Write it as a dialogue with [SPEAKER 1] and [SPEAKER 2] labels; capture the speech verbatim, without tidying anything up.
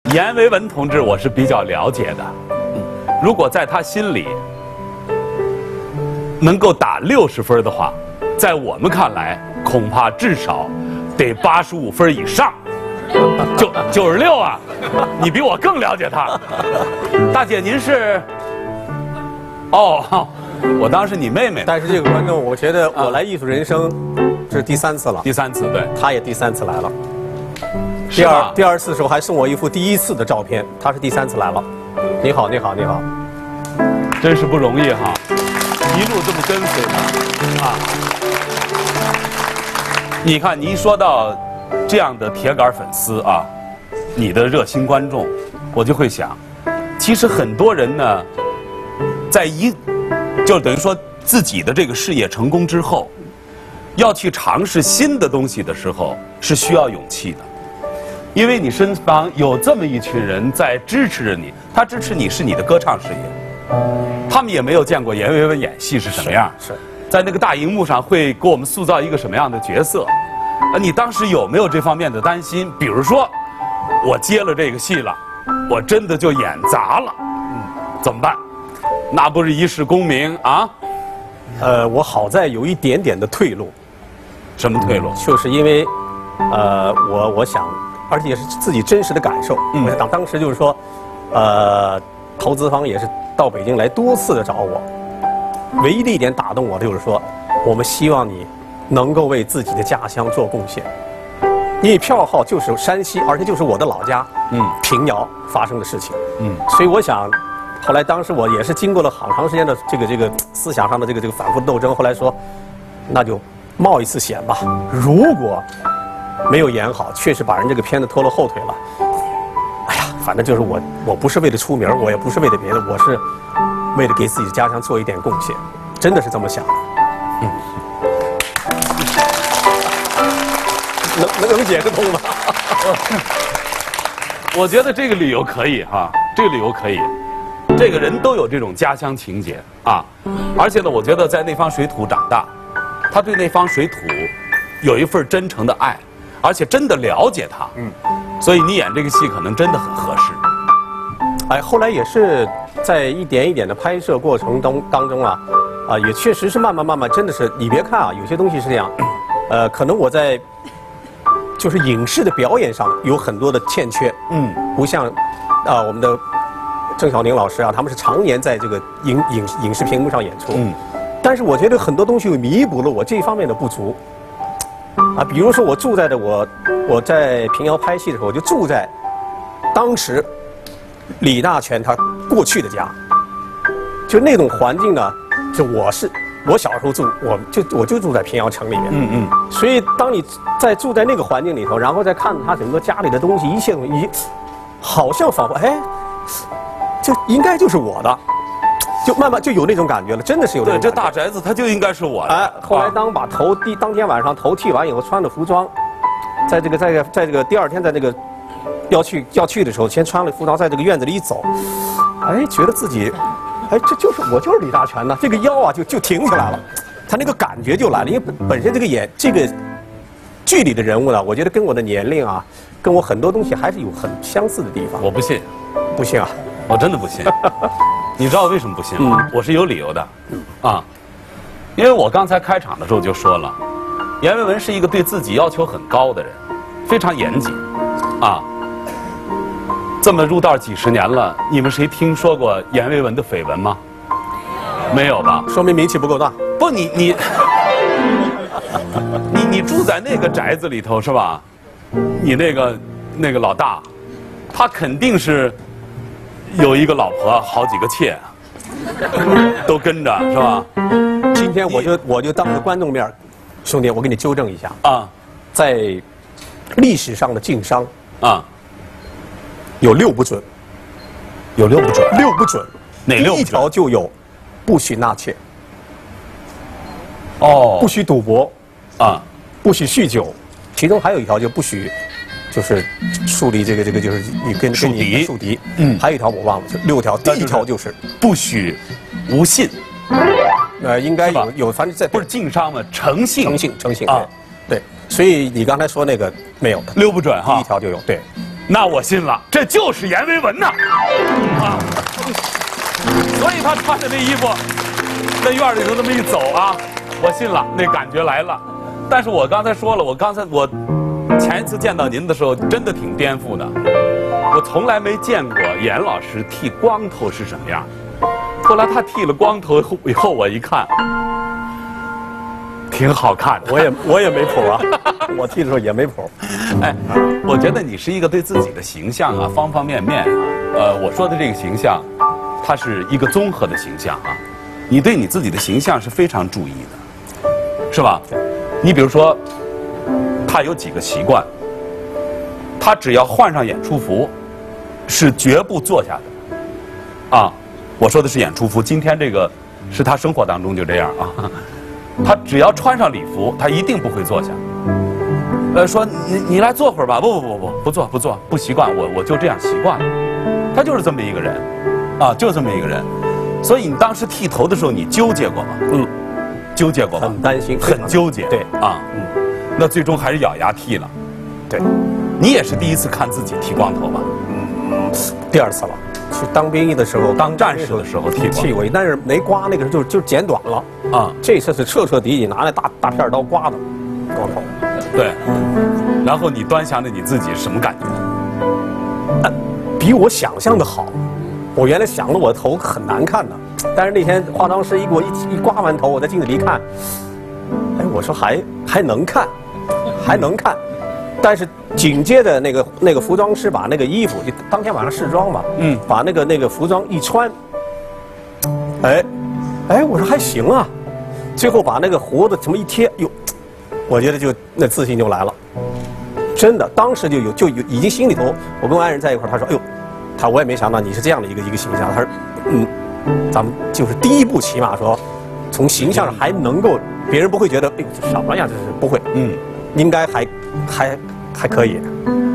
[SPEAKER 1] 阎维文同志，我是比较了解的。如果在他心里能够打六十分的话，在我们看来，恐怕至少得八十五分以上。九九十六啊，你比我更了解他。大姐，您是？哦，我当是你妹妹。
[SPEAKER 2] 但是这个观众，我觉得我来艺术人生，这是第三次了。
[SPEAKER 1] 第三次，对，
[SPEAKER 2] 他也第三次来了。第二第二次的时候还送我一幅第一次的照片，他是第三次来了。你好，你好，你好，
[SPEAKER 1] 真是不容易哈，一路这么跟随他啊。你看，你一说到这样的铁杆粉丝啊，你的热心观众，我就会想，其实很多人呢，在一就等于说自己的这个事业成功之后，要去尝试新的东西的时候，是需要勇气的。因为你身旁有这么一群人在支持着你，他支持你是你的歌唱事业，他们也没有见过阎维文演戏是什么样，
[SPEAKER 2] 是，
[SPEAKER 1] 在那个大荧幕上会给我们塑造一个什么样的角色？啊，你当时有没有这方面的担心？比如说，我接了这个戏了，我真的就演砸了，嗯，怎么办？那不是一世功名啊？
[SPEAKER 2] 呃，我好在有一点点的退路。
[SPEAKER 1] 什么退路？
[SPEAKER 2] 就是因为，呃，我我想。而且也是自己真实的感受。嗯，当当时就是说，呃，投资方也是到北京来多次的找我，唯一的一点打动我的就是说，我们希望你能够为自己的家乡做贡献。因为票号就是山西，而且就是我的老家，嗯，平遥发生的事情。嗯，所以我想，后来当时我也是经过了好长时间的这个这个思想上的这个这个反复斗争，后来说，那就冒一次险吧。如果没有演好，确实把人这个片子拖了后腿了。哎呀，反正就是我，我不是为了出名，我也不是为了别的，我是为了给自己的家乡做一点贡献，真的是这么想的。嗯，能能能解释通吗？
[SPEAKER 1] 我觉得这个理由可以哈，这个理由可以。这个人都有这种家乡情节啊，而且呢，我觉得在那方水土长大，他对那方水土有一份真诚的爱。而且真的了解他，嗯，所以你演这个戏可能真的很合适。
[SPEAKER 2] 哎，后来也是在一点一点的拍摄过程当当中啊，啊，也确实是慢慢慢慢，真的是你别看啊，有些东西是这样，呃，可能我在就是影视的表演上有很多的欠缺，嗯，不像啊我们的郑晓宁老师啊，他们是常年在这个影影影视屏幕上演出，嗯，但是我觉得很多东西弥补了我这方面的不足。啊，比如说我住在的我，我在平遥拍戏的时候，我就住在当时李大全他过去的家，就那种环境呢，就我是我小时候住，我就我就住在平遥城里面，嗯嗯，所以当你在住在那个环境里头，然后再看他整个家里的东西，一切东西，好像仿佛哎，就应该就是我的。就慢慢就有那种感觉了，真的是有那种感觉。
[SPEAKER 1] 对，这大宅子它就应该是我的。
[SPEAKER 2] 哎，后来当把头第当天晚上头剃完以后，穿着服装，在这个在这个在这个第二天在这个要去要去的时候，先穿了服装，在这个院子里一走，哎，觉得自己，哎，这就是我就是李大全呐，这个腰啊就就挺起来了，他那个感觉就来了，因为本身这个演这个剧里的人物呢，我觉得跟我的年龄啊，跟我很多东西还是有很相似的地方。
[SPEAKER 1] 我不信，
[SPEAKER 2] 不信啊，
[SPEAKER 1] 我真的不信。你知道为什么不信吗？嗯、我是有理由的，啊，因为我刚才开场的时候就说了，阎维文是一个对自己要求很高的人，非常严谨，啊，这么入道几十年了，你们谁听说过阎维文的绯闻吗？没有吧？
[SPEAKER 2] 说明名气不够大。
[SPEAKER 1] 不，你你你你住在那个宅子里头是吧？你那个那个老大，他肯定是。有一个老婆，好几个妾，都跟着是吧？
[SPEAKER 2] 今天我就我就当着观众面，兄弟，我给你纠正一下啊，在历史上的晋商啊，有六不准，
[SPEAKER 1] 有六不准，
[SPEAKER 2] 六不准，
[SPEAKER 1] 哪六不准？
[SPEAKER 2] 第一条就有不许纳妾，
[SPEAKER 1] 哦，
[SPEAKER 2] 不许赌博，
[SPEAKER 1] 啊，
[SPEAKER 2] 不许酗酒，其中还有一条就不许。就是树立这个这个就是你跟
[SPEAKER 1] 树敌
[SPEAKER 2] 树敌，嗯，还有一条我忘了，六条，第一条就是
[SPEAKER 1] 不许无信，
[SPEAKER 2] 呃，应该有有，反正在
[SPEAKER 1] 不是晋商吗？诚信，
[SPEAKER 2] 诚信，诚信啊，对，所以你刚才说那个没有的，
[SPEAKER 1] 六不准哈，
[SPEAKER 2] 第一条就有，对，
[SPEAKER 1] 那我信了，这就是阎维文呐，啊！所以他穿着那衣服，在院里头这么一走啊，我信了，那感觉来了。但是我刚才说了，我刚才我前一次见到您的时候，真的挺颠覆的。我从来没见过严老师剃光头是什么样。后来他剃了光头以后，我一看，挺好看的。
[SPEAKER 2] 我也我也没谱啊，我剃的时候也没谱。
[SPEAKER 1] 哎，我觉得你是一个对自己的形象啊，方方面面啊，呃，我说的这个形象，它是一个综合的形象啊。你对你自己的形象是非常注意的，是吧？你比如说，他有几个习惯，他只要换上演出服，是绝不坐下的。啊，我说的是演出服，今天这个是他生活当中就这样啊。他只要穿上礼服，他一定不会坐下。呃，说你你来坐会儿吧，不不不不不坐不坐，不习惯，我我就这样习惯了。他就是这么一个人，啊，就这么一个人。所以你当时剃头的时候，你纠结过吗？嗯，纠结过吗？
[SPEAKER 2] 很担心，
[SPEAKER 1] 很纠结。
[SPEAKER 2] 对
[SPEAKER 1] 啊，嗯，那最终还是咬牙剃了。
[SPEAKER 2] 对，
[SPEAKER 1] 你也是第一次看自己剃光头吧？
[SPEAKER 2] 嗯，第二次了。去当兵役的时候，
[SPEAKER 1] 当战士的时候剃
[SPEAKER 2] 剃过，但是没刮，那个时候就就剪短了啊。这次是彻彻底底拿那大大片刀刮的光头。
[SPEAKER 1] 对，然后你端详着你自己，什么感觉？
[SPEAKER 2] 呃，比我想象的好。我原来想了我的头很难看的，但是那天化妆师一给我一一刮完头，我在镜子里一看，哎，我说还还能看，还能看。但是紧接着那个那个服装师把那个衣服，就当天晚上试妆嘛，嗯，把那个那个服装一穿，哎，哎，我说还行啊，最后把那个胡子这么一贴，哟，我觉得就那自信就来了，真的，当时就有就有已经心里头，我跟我爱人在一块儿，他说，哎呦，他我也没想到你是这样的一个一个形象，他说，嗯，咱们就是第一步起码说，从形象上还能够，别人不会觉得，哎呦，这什么呀，这是不会，嗯。应该还还还可以，